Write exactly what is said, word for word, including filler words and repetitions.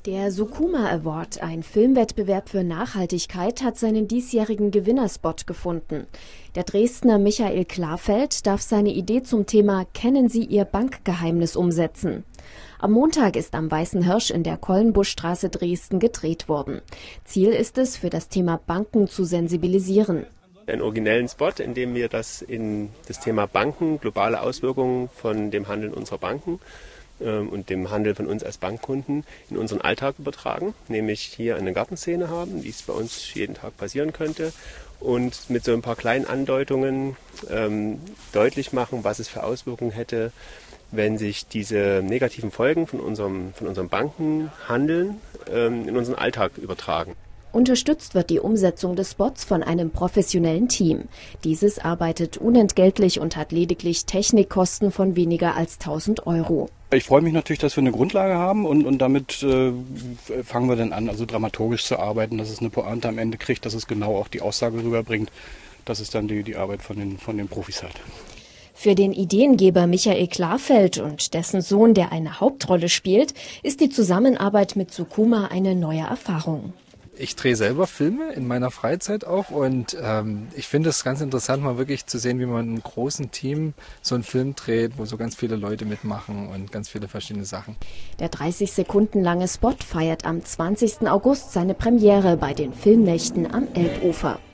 Der Sukuma Award, ein Filmwettbewerb für Nachhaltigkeit, hat seinen diesjährigen Gewinnerspot gefunden. Der Dresdner Michael Klarfeld darf seine Idee zum Thema »Kennen Sie Ihr Bankgeheimnis« umsetzen. Am Montag ist am Weißen Hirsch in der Kollenbuschstraße Dresden gedreht worden. Ziel ist es, für das Thema Banken zu sensibilisieren. Einen originellen Spot, in dem wir das in das Thema Banken, globale Auswirkungen von dem Handeln unserer Banken ähm, und dem Handel von uns als Bankkunden in unseren Alltag übertragen, nämlich hier eine Gartenszene haben, wie es bei uns jeden Tag passieren könnte, und mit so ein paar kleinen Andeutungen ähm, deutlich machen, was es für Auswirkungen hätte, wenn sich diese negativen Folgen von unserem, von unserem Bankenhandeln ähm, in unseren Alltag übertragen. Unterstützt wird die Umsetzung des Spots von einem professionellen Team. Dieses arbeitet unentgeltlich und hat lediglich Technikkosten von weniger als tausend Euro. Ich freue mich natürlich, dass wir eine Grundlage haben und, und damit äh, fangen wir dann an, also dramaturgisch zu arbeiten, dass es eine Pointe am Ende kriegt, dass es genau auch die Aussage rüberbringt. Das ist dann die, die Arbeit von den, von den Profis halt. Für den Ideengeber Michael Klarfeld und dessen Sohn, der eine Hauptrolle spielt, ist die Zusammenarbeit mit Sukuma eine neue Erfahrung. Ich drehe selber Filme in meiner Freizeit auch und ähm, ich finde es ganz interessant, mal wirklich zu sehen, wie man in einem großen Team so einen Film dreht, wo so ganz viele Leute mitmachen und ganz viele verschiedene Sachen. Der dreißig Sekunden lange Spot feiert am zwanzigsten August seine Premiere bei den Filmnächten am Elbufer.